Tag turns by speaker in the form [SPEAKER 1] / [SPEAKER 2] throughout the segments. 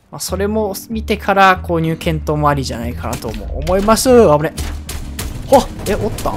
[SPEAKER 1] まあ、それも見てから購入検討もありじゃないかなと思います。危ね。ほっ、おったん？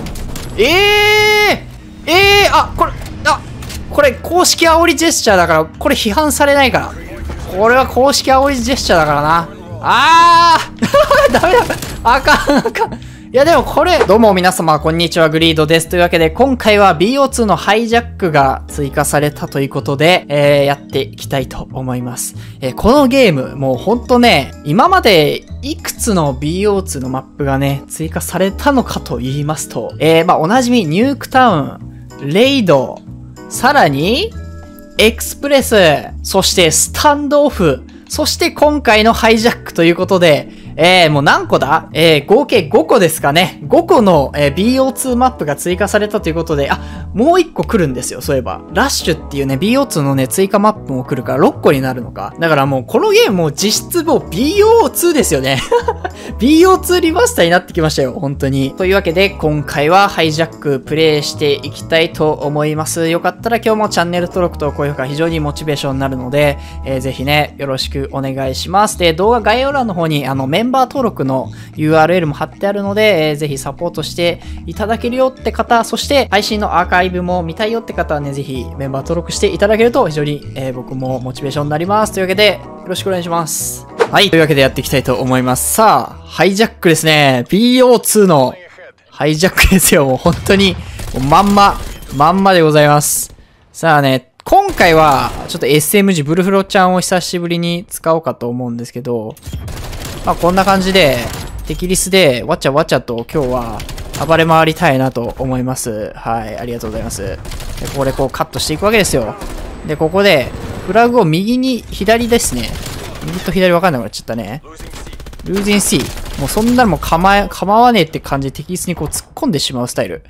[SPEAKER 1] これ公式煽りジェスチャーだから、これ批判されないから。これは公式煽りジェスチャーだからな。ダメだ。あかん。いやでもこれ、どうも皆様こんにちは、グリードです。というわけで今回は BO2 のハイジャックが追加されたということで、やっていきたいと思います。このゲーム、もうほんとね、今までいくつの BO2 のマップがね、追加されたのかと言いますと、まあおなじみニュークタウン、レイド、さらに、エクスプレス、そしてスタンドオフ、そして今回のハイジャックということで、もう何個だ合計5個ですかね。5個の、BO2 マップが追加されたということで、もう1個来るんですよ、そういえば。ラッシュっていうね、BO2 のね、追加マップも来るから6個になるのか。だからもうこのゲームも実質もう BO2 ですよね。BO2 リマスターになってきましたよ、本当に。というわけで、今回はハイジャックプレイしていきたいと思います。よかったら今日もチャンネル登録と高評価非常にモチベーションになるので、ぜひね、よろしくお願いします。で、動画概要欄の方にメンバー登録の URL も貼ってあるので、ぜひサポートしていただけるよって方、そして配信のアーカイブも見たいよって方はね、ぜひメンバー登録していただけると非常に、僕もモチベーションになります。というわけで、よろしくお願いします。はい。というわけでやっていきたいと思います。さあ、ハイジャックですね。BO2 のハイジャックですよ。もう本当に、まんまでございます。さあね、今回は、ちょっと SMG ブルフロちゃんを久しぶりに使おうかと思うんですけど、まあこんな感じで、敵リスでわちゃわちゃと今日は暴れ回りたいなと思います。はい、ありがとうございます。で、ここでこうカットしていくわけですよ。で、ここで、フラグを右に、左ですね。右と左分かんなくなっちゃったね。ルーズイン C。もうそんなのも構わねえって感じで敵リスにこう突っ込んでしまうスタイル。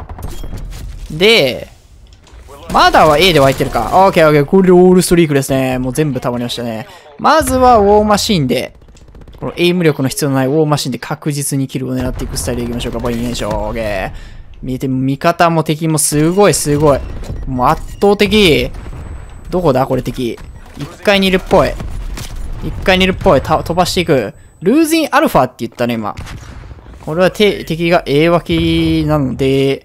[SPEAKER 1] で、まだは A で湧いてるか。オッケー。これオールストリークですね。もう全部溜まりましたね。まずはウォーマシンで、このエイム力の必要のないウォーマシンで確実にキルを狙っていくスタイルでいきましょうか。ボインでしょう。オッケー。見て、味方も敵もすごい。もう圧倒的。どこだこれ敵。1階にいるっぽい。飛ばしていく。ルーズインアルファって言ったね、今。これは敵が A 脇なので、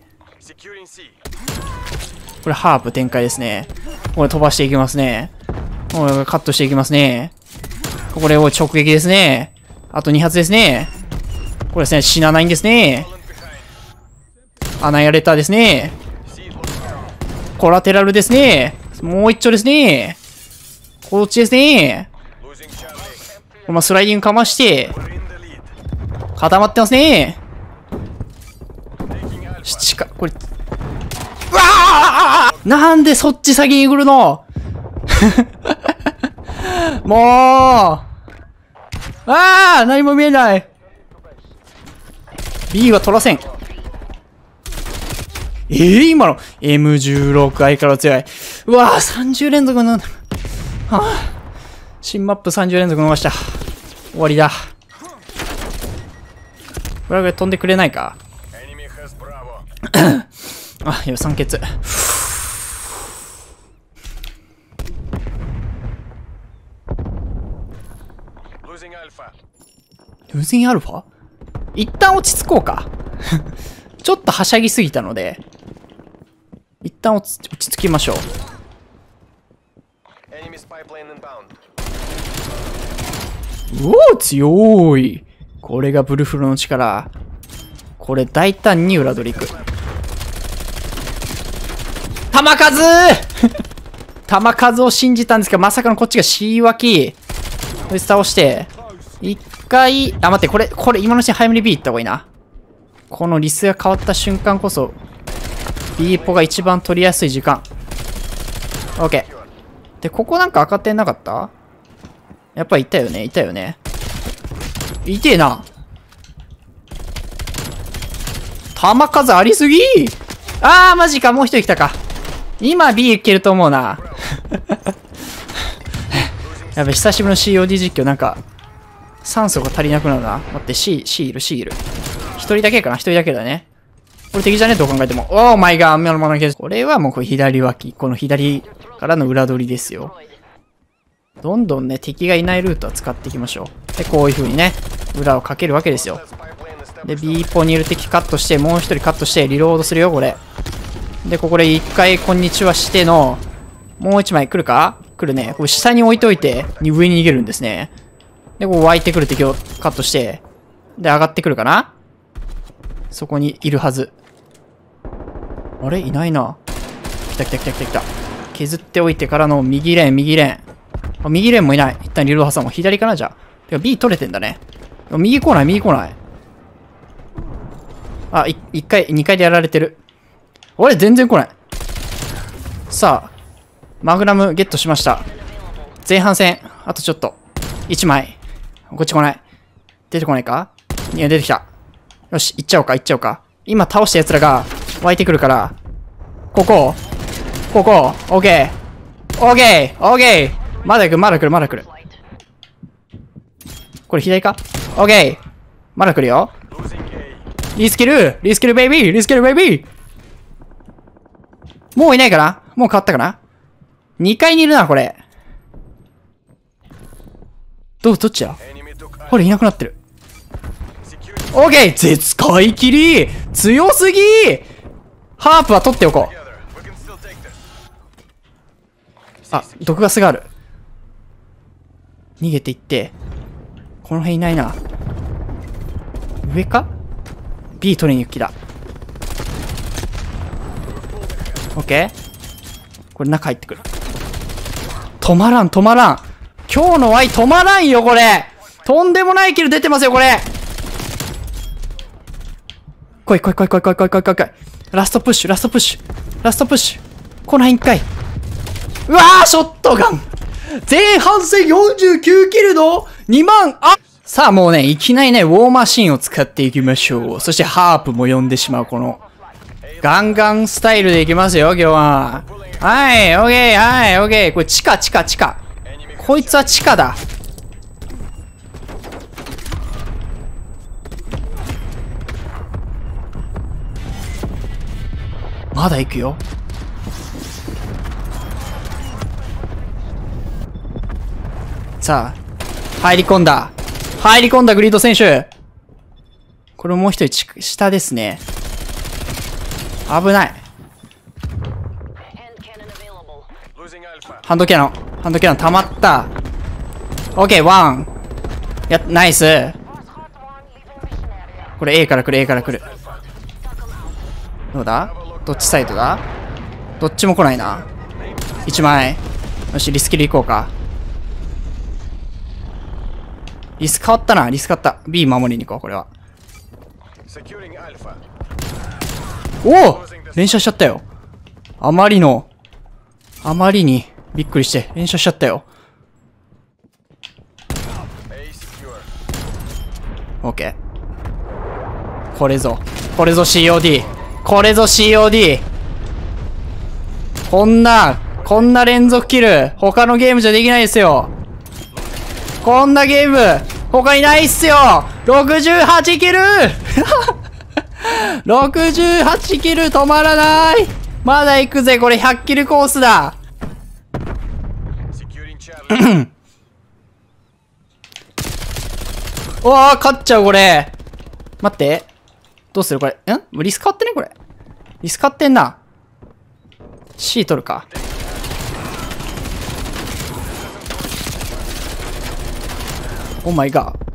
[SPEAKER 1] これハープ展開ですね。これ飛ばしていきますね。これカットしていきますね。これを直撃ですね。あと2発ですね。これですね、死なないんですね。アナイアレーターですね。コラテラルですね。もう一丁ですね。こっちですね。スライディングかまして、固まってますね。これ、うわー！なんでそっち先に来るのもう何も見えない。 B は取らせん。今の M16 相変わらず強い。うわー、30連続の、新マップ30連続逃した。終わりだ。フラグ飛んでくれないか。今酸欠。ルーズインアルファ？一旦落ち着こうか。ちょっとはしゃぎすぎたので、一旦落ち着きましょう。強い。これがブルフロの力。これ大胆に裏取りいく。弾数を信じたんですけど、まさかのこっちが C 脇。こいつ倒して。一回、待って、これ、今のうちに早めに B 行った方がいいな。このリスが変わった瞬間こそ、B ポが一番取りやすい時間。OK。で、ここなんか赤点なかった？やっぱりいたよね。痛えな。弾数ありすぎ！マジか、もう一人来たか。今 B いけると思うな。やべ、久しぶりの COD 実況なんか、酸素が足りなくなるな。待って、C いる。一人だけかな？一人だけだね。これ敵じゃね？どう考えても。オーマイガー、これはもう左脇。この左からの裏取りですよ。 どんどんね、敵がいないルートは使っていきましょう。で、こういう風にね、裏をかけるわけですよ。で、B ポにいる敵カットして、もう一人カットして、リロードするよ、これ。で、ここで一回、こんにちはしての、もう一枚来るか？来るね。これ下に置いといて、上に逃げるんですね。で、こう湧いてくる敵をカットして、で、上がってくるかな？そこにいるはず。あれ？いないな。来た来た来た来た来た。削っておいてからの右レーン、右レーン。あ、右レーンもいない。一旦リロード挟む。左かなじゃあ。てか B 取れてんだね。右来ない、右来ない。あ、1回、2回でやられてる。俺、全然来ない。さあ、マグナムゲットしました。前半戦、あとちょっと。1枚。こっち来ない。出てこないか？いや、出てきた。よし、行っちゃおうか、行っちゃおうか。今倒した奴らが湧いてくるから、ここ、オッケー。オッケー、オッケー。まだ来る、まだ来る、まだ来る。これ左か？オッケー。まだ来るよ。リスキルベイビー、リスキルベイビー。もういないかな？もう変わったかな？ 2 階にいるな、これ。どっちだ？ほら、いなくなってる。オッケー！使い切り！強すぎ！ハープは取っておこう。あ、毒ガスがある。逃げていって。この辺いないな。上か？ B 取りに行く気だ。オッケー。これ中入ってくる。止まらん。今日の Y 止まらんよ、これ。とんでもないキル出てますよ、これ。来い。ラストプッシュ。この辺一回。うわー、ショットガン。前半戦49キルの2万、さあもうね、いきなりね、ウォーマシンを使っていきましょう。そしてハープも呼んでしまう、この、ガンガンスタイルでいきますよ、今日は。はい、オッケー。これ地下。こいつは地下だ。まだ行くよ。さあ、入り込んだグリード選手。これもう一人下ですね。危ない。ハンドキャノン溜まった。オッケー、ワン。ナイス。これ A から来る。どうだ？どっちサイドだ？どっちも来ないな。1枚。よし、リスキル行こうか。リス変わった。B 守りに行こう、これは。おお！連射しちゃったよ。あまりにびっくりして連射しちゃったよ。オッケー。これぞ COD。こんな連続キル、他のゲームじゃできないですよ。こんなゲーム、他にないっすよ。68キル68キル止まらない。まだ行くぜ、これ100キルコースだ。おー、勝っちゃう、これ。待って。どうするこれ。リス変わってねこれ。リス変わってんな。C 取るか。オーマイガー。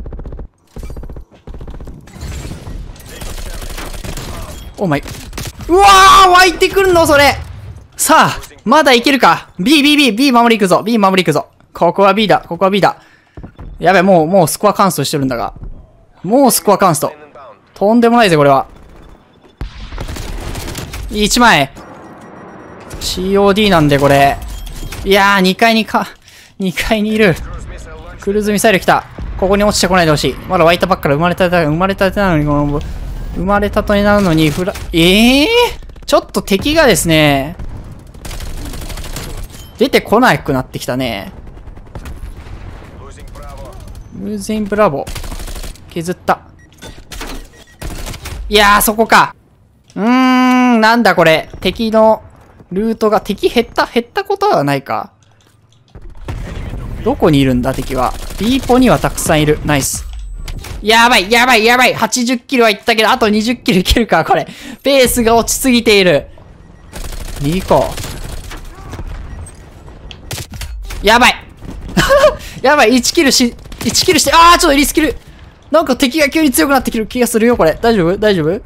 [SPEAKER 1] オーマイ。うわー湧いてくるのそれ。さあ、まだいけるか。B 守り行くぞ。ここは B だ。やべ、もうスコアカンストしてるんだが。とんでもないぜ、これは。1枚。COD なんで、これ。いやー、2階にいる。クルーズミサイル来た。ここに落ちてこないでほしい。まだ湧いたばっかり生まれたてなのに、生まれたとになるのに、ちょっと敵がですね、出てこなくなってきたね。ルーズインブラボー。削った。いやー、そこか。なんだこれ。敵のルートが、敵減ったことはないか。 どこにいるんだ敵は。B ポにはたくさんいる。ナイス。やばい、やばい、やばい。80キロはいったけど、あと20キロいけるか、これ。ペースが落ちすぎている。右か。やばい。やばい、1キルして、あー、ちょっとリスキル。なんか敵が急に強くなってきる気がするよ、これ。大丈夫？大丈夫？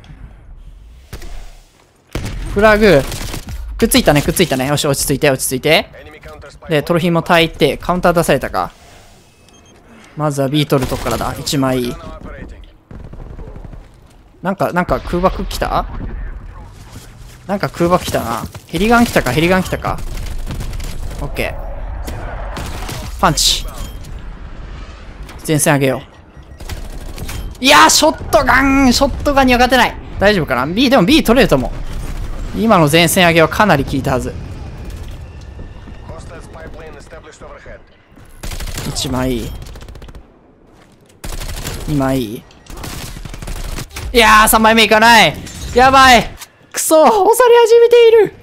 [SPEAKER 1] フラグ。くっついたね、くっついたね。よし、落ち着いて、落ち着いて。で、トロフィーも焚いて、カウンター出されたか。まずは B 取るとこからだ。1枚。なんか空爆来た？なんか空爆来たな。ヘリガン来たか、ヘリガン来たか。オッケー。パンチ。前線上げよう。いやー、ショットガンには勝てない。大丈夫かな？ B、でも B 取れると思う。今の前線上げはかなり効いたはず。1枚。2枚。いやー、3枚目いかない。やばい。クソ、押され始めている。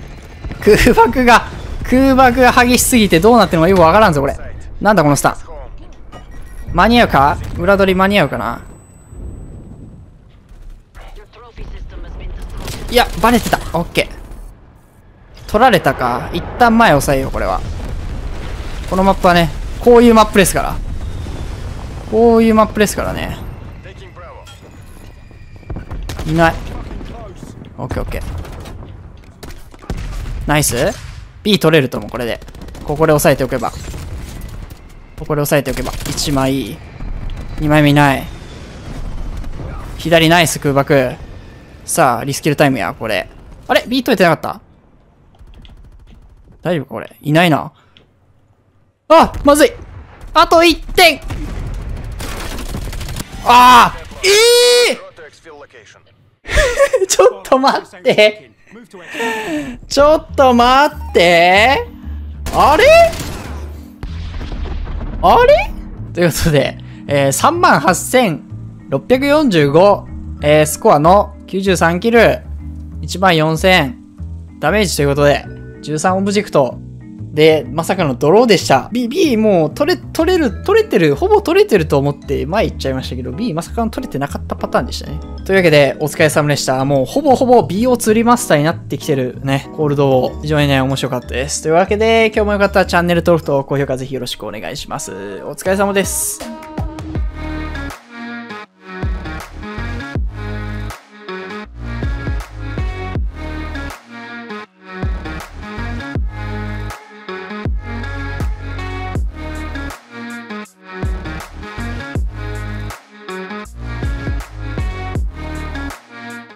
[SPEAKER 1] 空爆が激しすぎてどうなってるのかよくわからんぞ、これ。なんだこのスタン。間に合うか？裏取り間に合うかな？いや、バレてた。オッケー。取られたか。一旦前押さえよう、これは。このマップはね、こういうマップですから。こういうマップですからね。いない。オッケーオッケー。ナイス。 B 取れると思う、これで。ここで押さえておけば。ここで押さえておけば。1枚。2枚目いない。左ナイス空爆。さあ、リスキルタイムや、これ。あれ ?B 取れてなかった？大丈夫かこれ。いないな。あ、まずい。あと1点。ああ、ちょっと待って。ちょっと待って。あれということで、38,645、スコアの93キル、14,000ダメージということで、13オブジェクトで、まさかのドローでした。B もう取れてる、ほぼ取れてると思って前行っちゃいましたけど、B まさかの取れてなかったパターンでしたね。というわけで、お疲れ様でした。もうほぼ BO2 リマスターになってきてるね、コールドを非常にね、面白かったです。というわけで、今日もよかったらチャンネル登録と高評価ぜひよろしくお願いします。お疲れ様です。